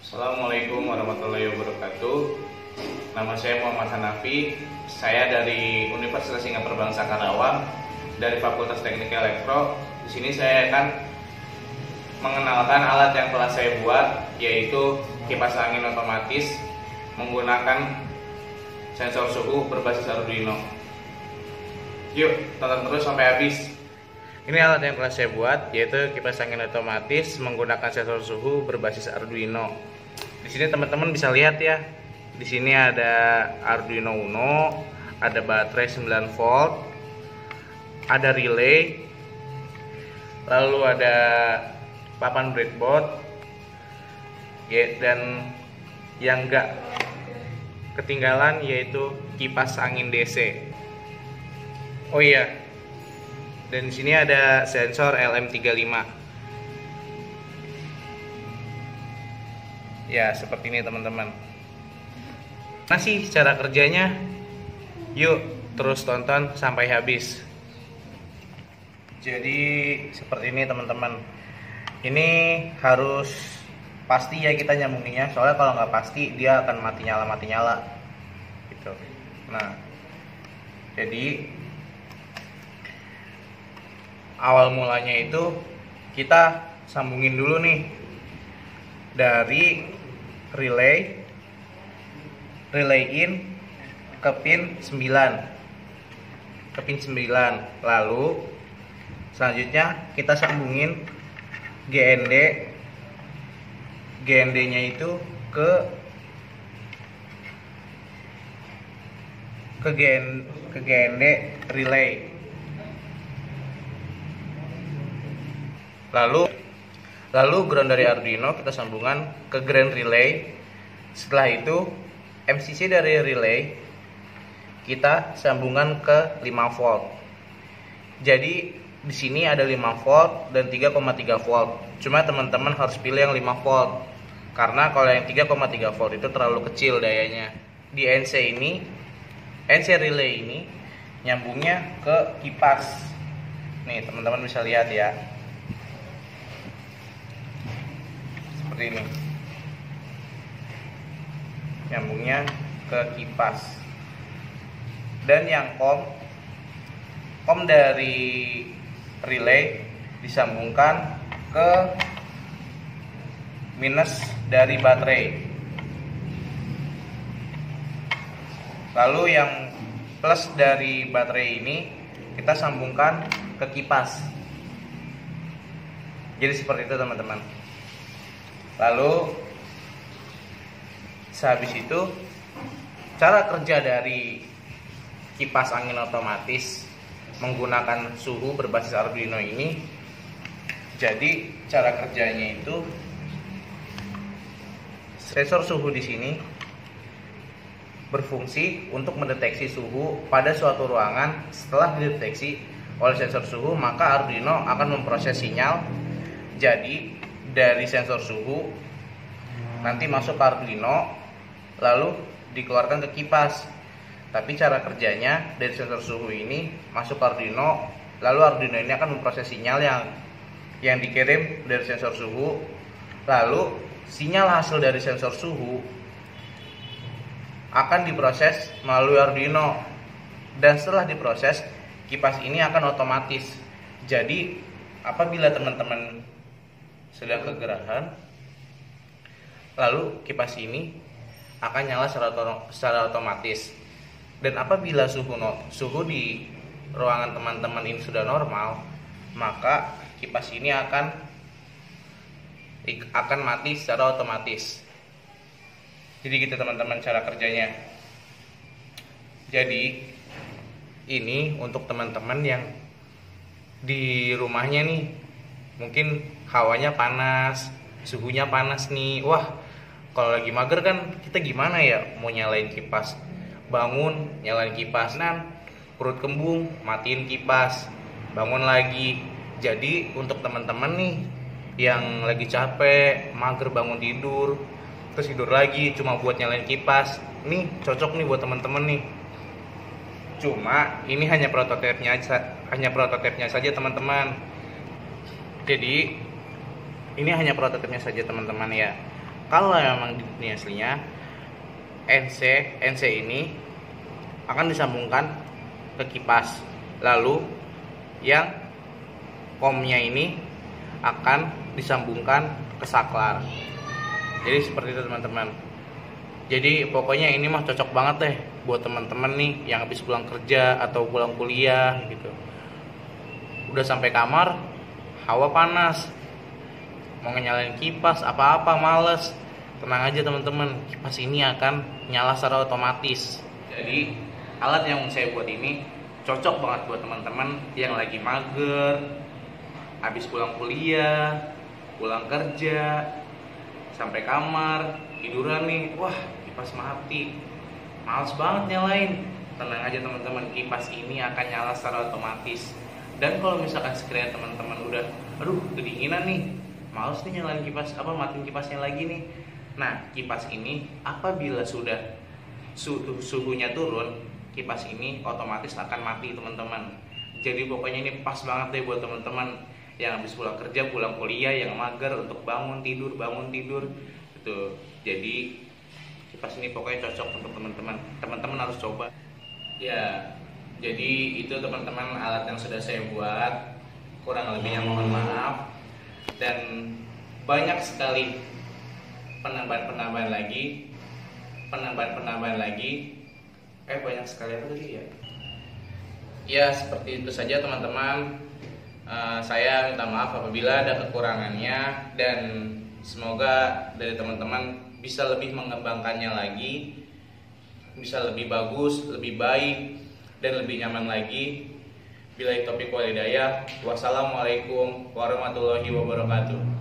Assalamualaikum warahmatullahi wabarakatuh. Nama saya Muhammad Hanafi. Saya dari Universitas Singapura Bangsa Karawang dari Fakultas Teknik Elektro. Di sini saya akan mengenalkan alat yang telah saya buat, yaitu kipas angin otomatis menggunakan sensor suhu berbasis Arduino. Yuk, tonton terus sampai habis. Ini alat yang telah saya buat, yaitu kipas angin otomatis menggunakan sensor suhu berbasis Arduino. Di sini teman-teman bisa lihat ya. Di sini ada Arduino Uno, ada baterai 9 volt, ada relay, lalu ada papan breadboard, ya, dan yang enggak ketinggalan yaitu kipas angin DC. Oh iya, dan di sini ada sensor LM35. Ya, seperti ini teman-teman. Nah sih cara kerjanya, yuk terus tonton sampai habis. Jadi seperti ini teman-teman. Ini harus pasti ya kita nyambunginnya, soalnya kalau nggak pasti dia akan mati nyala gitu. Nah, jadi awal mulanya itu kita sambungin dulu nih dari relay in ke pin 9, lalu selanjutnya kita sambungin GND nya itu ke GND relay, lalu ground dari Arduino kita sambungkan ke ground relay. Setelah itu MCC dari relay kita sambungkan ke 5 volt. Jadi di sini ada 5 volt dan 3,3 volt. Cuma teman-teman harus pilih yang 5 volt. Karena kalau yang 3,3 volt itu terlalu kecil dayanya. Di NC relay ini nyambungnya ke kipas. Nih, teman-teman bisa lihat ya. Seperti ini. Nyambungnya ke kipas. Dan yang kom dari relay disambungkan ke minus dari baterai. Lalu yang plus dari baterai ini kita sambungkan ke kipas. Jadi seperti itu teman-teman. Lalu sehabis itu cara kerja dari kipas angin otomatis menggunakan suhu berbasis Arduino ini. Jadi cara kerjanya itu sensor suhu di sini berfungsi untuk mendeteksi suhu pada suatu ruangan. Setelah dideteksi oleh sensor suhu, maka Arduino akan memproses sinyal. Jadi dari sensor suhu nanti masuk ke Arduino, lalu dikeluarkan ke kipas. Tapi cara kerjanya dari sensor suhu ini masuk ke Arduino, lalu Arduino ini akan memproses sinyal yang dikirim dari sensor suhu. Lalu sinyal hasil dari sensor suhu akan diproses melalui Arduino, dan setelah diproses kipas ini akan otomatis. Jadi apabila teman-teman sedang kegerahan, lalu kipas ini akan nyala secara otomatis. Dan apabila suhu di ruangan teman-teman ini sudah normal, maka kipas ini akan mati secara otomatis. Jadi gitu teman-teman cara kerjanya. Jadi ini untuk teman-teman yang di rumahnya nih, mungkin hawanya panas, suhunya panas nih. Wah, kalau lagi mager kan kita gimana ya mau nyalain kipas? Bangun, nyalain kipas, perut kembung, matiin kipas, bangun lagi. Jadi untuk teman-teman nih yang lagi capek, mager bangun tidur, terus tidur lagi cuma buat nyalain kipas, nih cocok nih buat teman-teman nih. Cuma ini hanya prototipnya saja teman-teman. Jadi ini hanya prototipnya saja teman-teman ya. Kalau memang ini aslinya, NC ini akan disambungkan ke kipas, lalu yang komnya ini akan disambungkan ke saklar. Jadi seperti itu teman-teman. Jadi pokoknya ini mah cocok banget deh buat teman-teman nih yang habis pulang kerja atau pulang kuliah gitu. Udah sampai kamar, hawa panas, mau nyalain kipas apa-apa males. Tenang aja teman-teman, kipas ini akan nyala secara otomatis. Jadi alat yang saya buat ini cocok banget buat teman-teman yang lagi mager, habis pulang kuliah, pulang kerja, sampai kamar, tiduran nih, wah kipas mati, males banget nyalain. Tenang aja teman-teman, kipas ini akan nyala secara otomatis. Dan kalau misalkan sekiranya teman-teman udah, aduh kedinginan nih, males nih nyalain kipas, matiin kipasnya lagi nih. Nah, kipas ini apabila sudah suhunya turun, kipas ini otomatis akan mati teman-teman. Jadi pokoknya ini pas banget deh buat teman-teman yang habis pulang kerja, pulang kuliah, yang mager untuk bangun tidur gitu. Jadi kipas ini pokoknya cocok untuk teman-teman. Teman-teman harus coba. Ya, jadi itu teman-teman alat yang sudah saya buat. Kurang lebihnya mohon maaf. Dan banyak sekali penambahan lagi. Banyak sekali apa tadi ya? Ya seperti itu saja teman-teman. Saya minta maaf apabila ada kekurangannya, dan semoga dari teman-teman bisa lebih mengembangkannya lagi, bisa lebih bagus, lebih baik, dan lebih nyaman lagi. Billahi taufiq wal hidayah. Wassalamualaikum warahmatullahi wabarakatuh.